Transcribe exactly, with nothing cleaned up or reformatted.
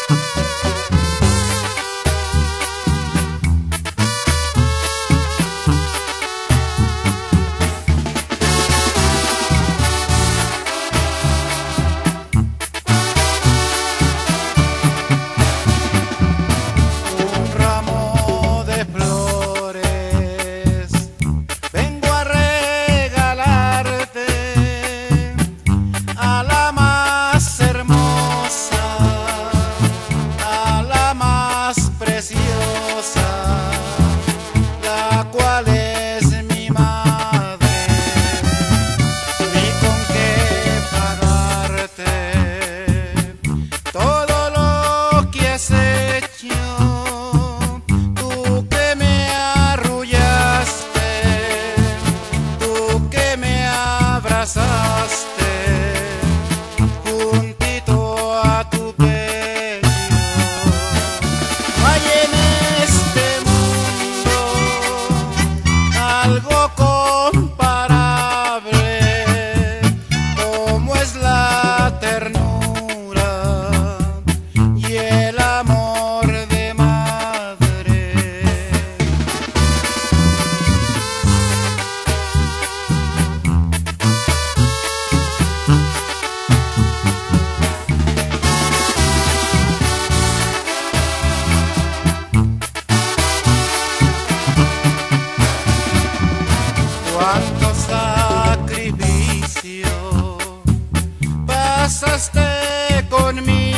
la cual es mi madre, ni con qué pagarte todo lo que has hecho, tú que me arrullaste, tú que me abrazaste juntito a tu pecho. No hay en este mundo algo comparable como es la ternura y el amor de madre. Cuánto sacrificio pasaste conmigo.